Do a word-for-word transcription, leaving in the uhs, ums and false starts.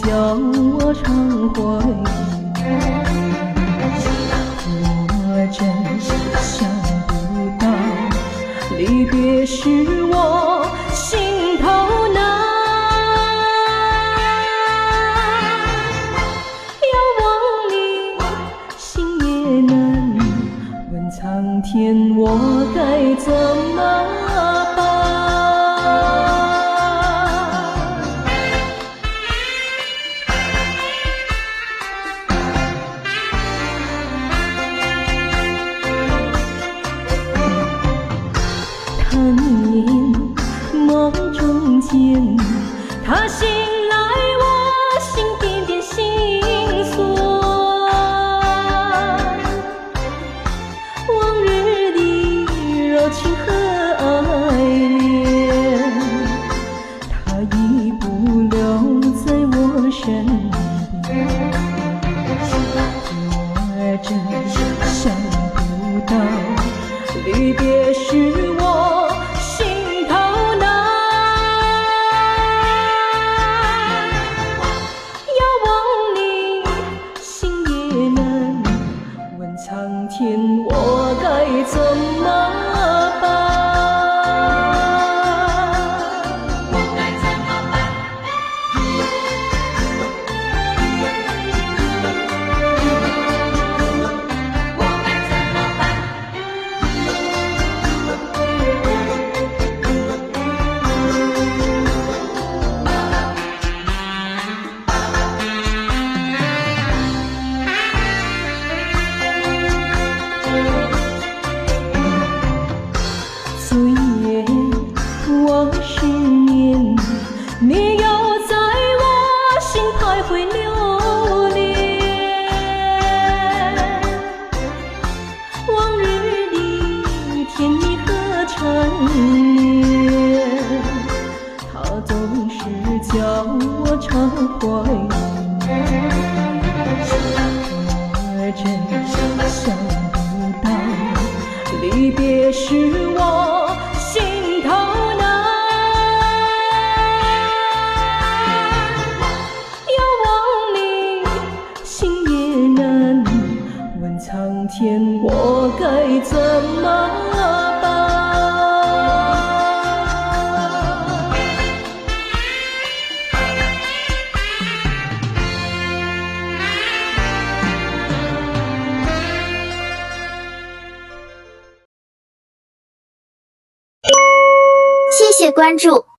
叫我常回忆。我真是想不到，离别时我心头难。遥望你，心也难。问苍天，我该怎么办？他念梦中见，他醒来，我心点点心酸。往日的柔情和爱恋，他已不留在我身边。我真想不到，离别时我心头难。遥望你，心也难。问苍天，我该怎么办？我该怎么办？我该怎么办？昨夜我失眠，你又在我心徘徊流连。往日的甜蜜和缠绵，它总是叫我常怀念。我真想不到，离别时我心头难。遥望你，心也难。问苍天，我该怎么办？ 谢谢关注。